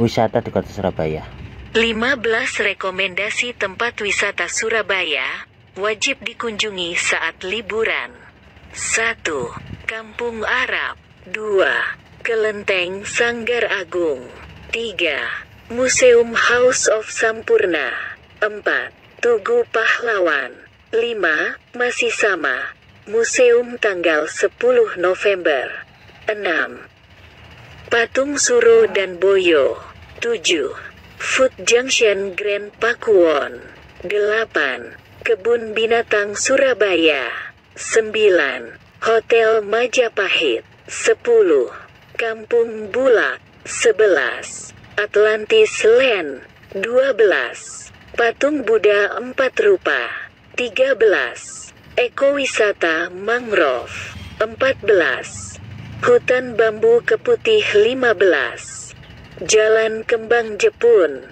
wisata di Kota Surabaya. 15 rekomendasi tempat wisata Surabaya wajib dikunjungi saat liburan. 1. Kampung Arab. 2. Kelenteng Sanggar Agung. 3. Museum House of Sampurna. 4. Tugu Pahlawan. 5. Masih sama, Museum tanggal 10 November. 6. Patung Suro dan Boyo. 7. Food Junction Grand Pakuwon. 8. Kebun Binatang Surabaya. 9. Hotel Majapahit. 10. Kampung Bulak. 11. Atlantis Land. 12. Patung Buddha 4 rupa. 13. Ekowisata Mangrove. 14. Hutan Bambu Keputih. 15. Jalan Kembang Jepun.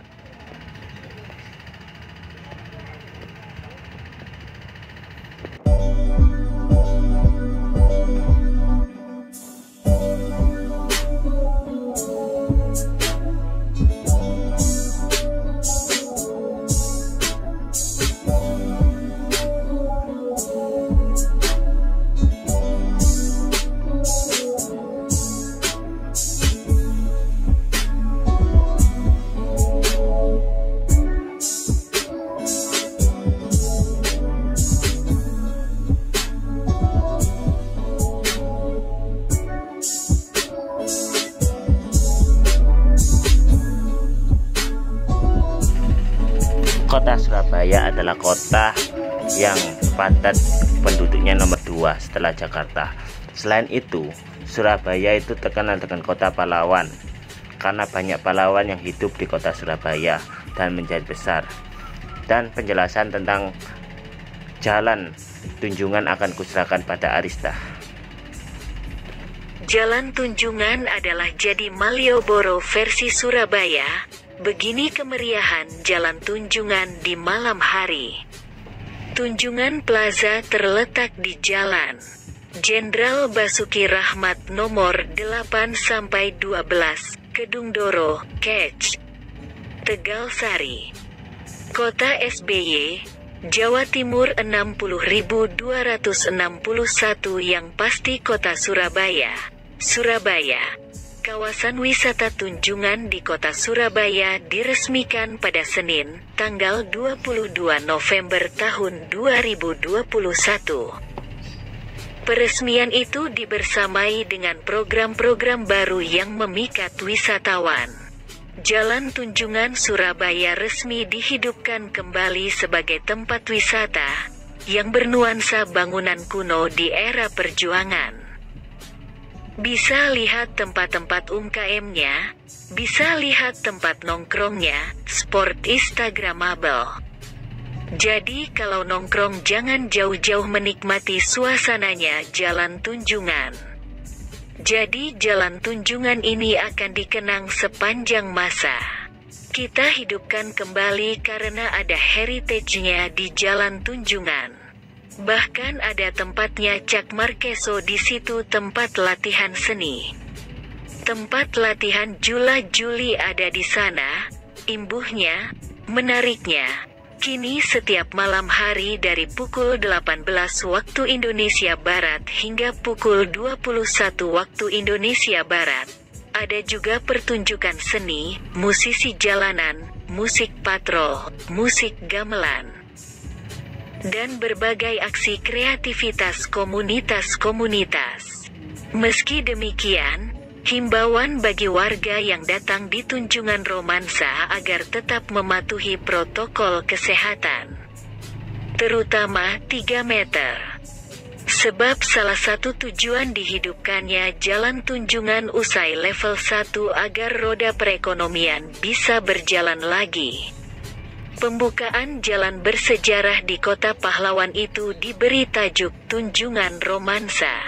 Kota Surabaya adalah kota yang padat penduduknya nomor 2 setelah Jakarta. Selain itu, Surabaya itu terkenal dengan kota pahlawan karena banyak pahlawan yang hidup di kota Surabaya dan menjadi besar. Dan penjelasan tentang jalan Tunjungan akan kuserahkan pada Arista. Jalan Tunjungan adalah jadi Malioboro versi Surabaya. Begini kemeriahan Jalan Tunjungan di malam hari. Tunjungan Plaza terletak di Jalan Jenderal Basuki Rahmat nomor 8-12, Kedungdoro, Kec, Tegal Sari. Kota SBY, Jawa Timur 60.261 yang pasti Kota Surabaya. Surabaya. Kawasan wisata Tunjungan di Kota Surabaya diresmikan pada Senin, tanggal 22 November tahun 2021. Peresmian itu dibersamai dengan program-program baru yang memikat wisatawan. Jalan Tunjungan Surabaya resmi dihidupkan kembali sebagai tempat wisata yang bernuansa bangunan kuno di era perjuangan. Bisa lihat tempat-tempat UMKM-nya, bisa lihat tempat nongkrongnya, sport instagramable. Jadi kalau nongkrong jangan jauh-jauh menikmati suasananya Jalan Tunjungan. Jadi Jalan Tunjungan ini akan dikenang sepanjang masa. Kita hidupkan kembali karena ada heritage-nya di Jalan Tunjungan. Bahkan ada tempatnya Cak Markeso di situ, tempat latihan seni. Tempat latihan Jula Juli ada di sana. Imbuhnya, menariknya, kini setiap malam hari dari pukul 18 waktu Indonesia Barat hingga pukul 21 waktu Indonesia Barat. Ada juga pertunjukan seni, musisi jalanan, musik patrol, musik gamelan, dan berbagai aksi kreativitas komunitas-komunitas. Meski demikian, himbauan bagi warga yang datang di Tunjungan Romansa agar tetap mematuhi protokol kesehatan, terutama 3 meter. Sebab salah satu tujuan dihidupkannya Jalan Tunjungan usai level 1 agar roda perekonomian bisa berjalan lagi. Pembukaan jalan bersejarah di Kota Pahlawan itu diberi tajuk Tunjungan Romansa.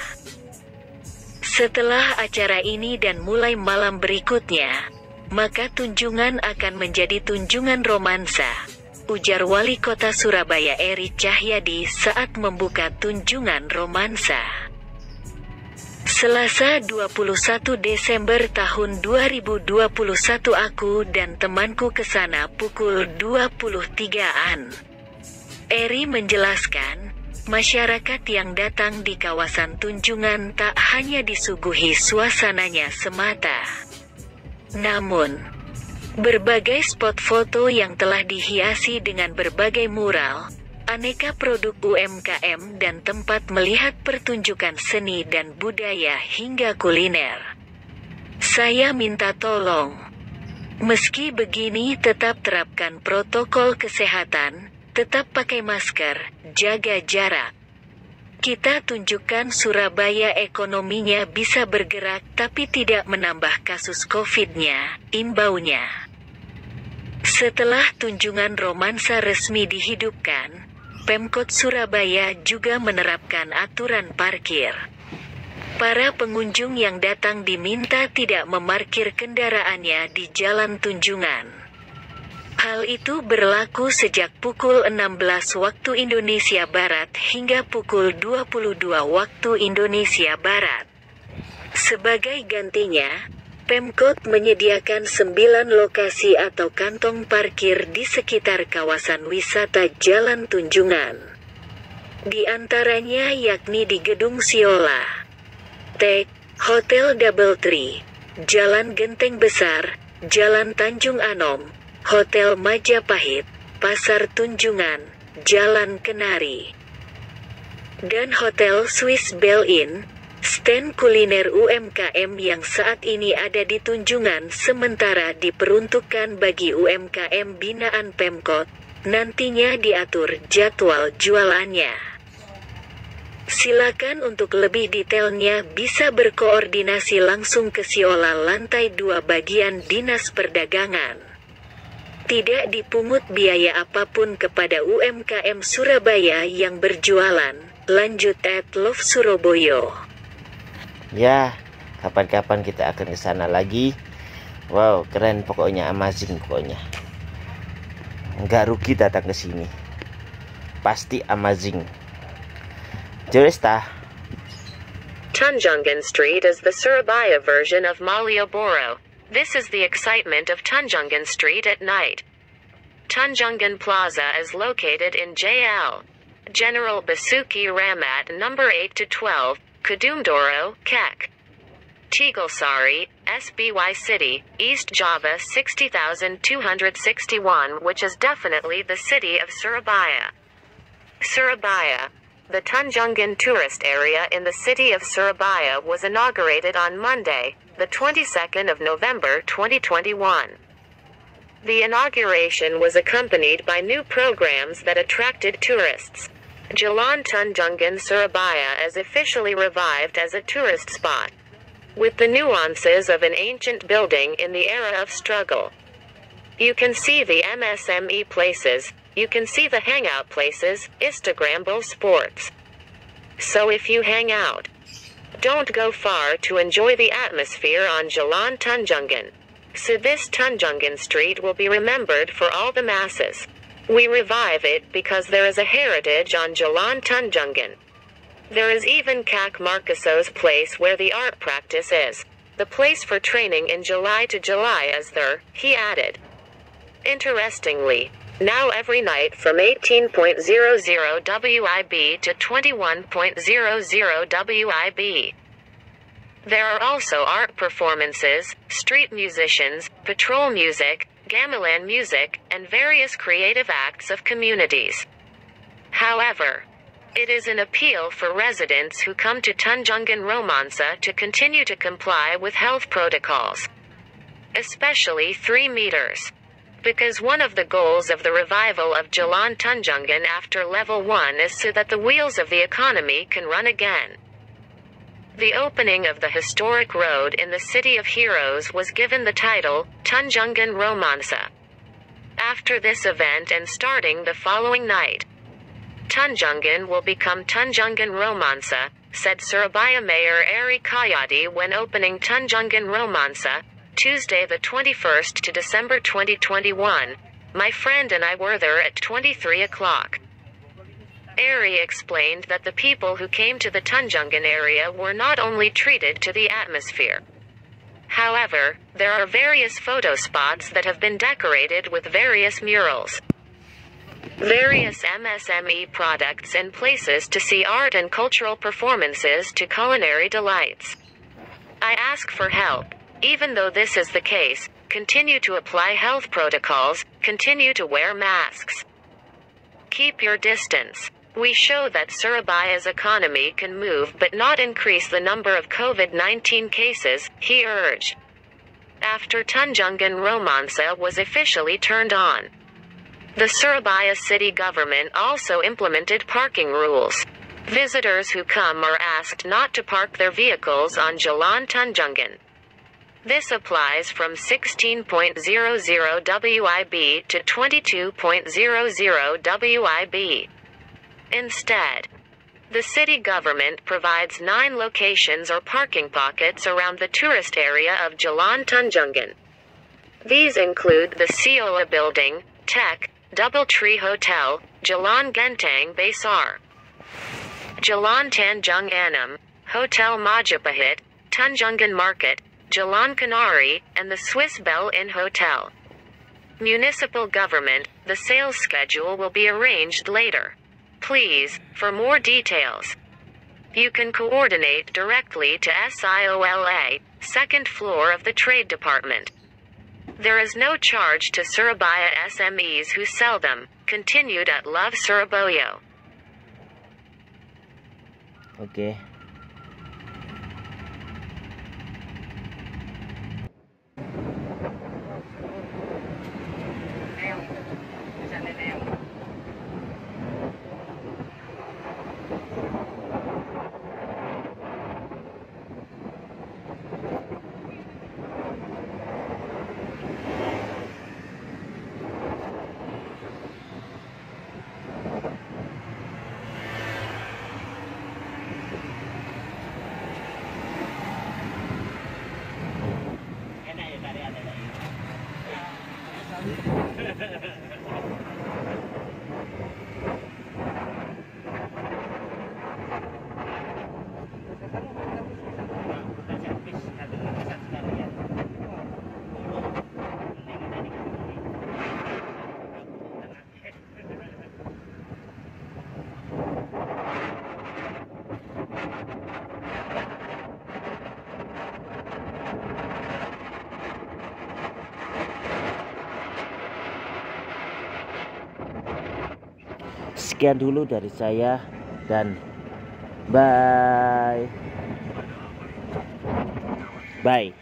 Setelah acara ini dan mulai malam berikutnya, maka Tunjungan akan menjadi Tunjungan Romansa, ujar Wali Kota Surabaya Eri Cahyadi saat membuka Tunjungan Romansa. Selasa 21 Desember tahun 2021 aku dan temanku ke sana pukul 23-an. Eri menjelaskan, masyarakat yang datang di kawasan Tunjungan tak hanya disuguhi suasananya semata. Namun, berbagai spot foto yang telah dihiasi dengan berbagai mural, aneka produk UMKM dan tempat melihat pertunjukan seni dan budaya hingga kuliner. Saya minta tolong. Meski begini tetap terapkan protokol kesehatan, tetap pakai masker, jaga jarak. Kita tunjukkan Surabaya ekonominya bisa bergerak tapi tidak menambah kasus COVID-nya, imbaunya. Setelah Tunjungan Romansa resmi dihidupkan, Pemkot Surabaya juga menerapkan aturan parkir. Para pengunjung yang datang diminta tidak memarkir kendaraannya di Jalan Tunjungan. Hal itu berlaku sejak pukul 16 waktu Indonesia Barat hingga pukul 22 waktu Indonesia Barat. Sebagai gantinya, Pemkot menyediakan 9 lokasi atau kantong parkir di sekitar kawasan wisata Jalan Tunjungan. Di antaranya yakni di Gedung Siola, Tek, Hotel Doubletree, Jalan Genteng Besar, Jalan Tanjung Anom, Hotel Majapahit, Pasar Tunjungan, Jalan Kenari, dan Hotel Swiss Bell Inn. Stand kuliner UMKM yang saat ini ada di Tunjungan sementara diperuntukkan bagi UMKM binaan Pemkot, nantinya diatur jadwal jualannya. Silakan untuk lebih detailnya bisa berkoordinasi langsung ke Siola lantai 2 bagian Dinas Perdagangan. Tidak dipungut biaya apapun kepada UMKM Surabaya yang berjualan, lanjut @lovesurabaya. Ya, kapan-kapan kita akan ke sana lagi. Wow, keren pokoknya, amazing pokoknya. Nggak rugi datang ke sini. Pasti amazing. Jurista. Tunjungan Street is the Surabaya version of Malioboro. This is the excitement of Tunjungan Street at night. Tunjungan Plaza is located in JL General Basuki Ramat number 8 to 12. Kedungdoro, Kek. Tegalsari, SBY City, East Java 60,261, which is definitely the city of Surabaya. Surabaya. The Tunjungan tourist area in the city of Surabaya was inaugurated on Monday, the 22nd of November 2021. The inauguration was accompanied by new programs that attracted tourists. Jalan Tunjungan Surabaya is officially revived as a tourist spot, with the nuances of an ancient building in the era of struggle. You can see the MSME places, you can see the hangout places, Instagrammable sports. So if you hang out, don't go far to enjoy the atmosphere on Jalan Tunjungan. So this Tunjungan Street will be remembered for all the masses. We revive it because there is a heritage on Jalan Tunjungan. There is even Kak Marcaso's place where the art practice is. The place for training in July to July is there, he added. Interestingly, now every night from 18.00 WIB to 21.00 WIB. There are also art performances, street musicians, patrol music, gamelan music, and various creative acts of communities. However, it is an appeal for residents who come to Tunjungan Romansa to continue to comply with health protocols, especially 3 meters. Because one of the goals of the revival of Jalan Tunjungan after level 1 is so that the wheels of the economy can run again. The opening of the historic road in the City of Heroes was given the title, Tunjungan Romansa. After this event and starting the following night, Tunjungan will become Tunjungan Romansa, said Surabaya Mayor Eri Kayati when opening Tunjungan Romansa, Tuesday the 21st to December 2021. My friend and I were there at 23 o'clock. Ari explained that the people who came to the Tunjungan area were not only treated to the atmosphere. However, there are various photo spots that have been decorated with various murals, various MSME products and places to see art and cultural performances to culinary delights. I ask for help. Even though this is the case, continue to apply health protocols, continue to wear masks. Keep your distance. We show that Surabaya's economy can move but not increase the number of COVID-19 cases, he urged. After Tunjungan Romansa was officially turned on, the Surabaya city government also implemented parking rules. Visitors who come are asked not to park their vehicles on Jalan Tunjungan. This applies from 16.00 WIB to 22.00 WIB. Instead, the city government provides 9 locations or parking pockets around the tourist area of Jalan Tunjungan. These include the Siola Building, Tech, Doubletree Hotel, Jalan Genteng Besar, Jalan Tanjung Anam, Hotel Majapahit, Tunjungan Market, Jalan Kenari, and the Swiss Bell Inn Hotel. Municipal government, the sales schedule will be arranged later. Please, for more details, you can coordinate directly to SIOLA, second floor of the Trade Department. There is no charge to Surabaya SMEs who sell them, continued at Love Surabaya. Oke. Sekian dulu dari saya dan bye.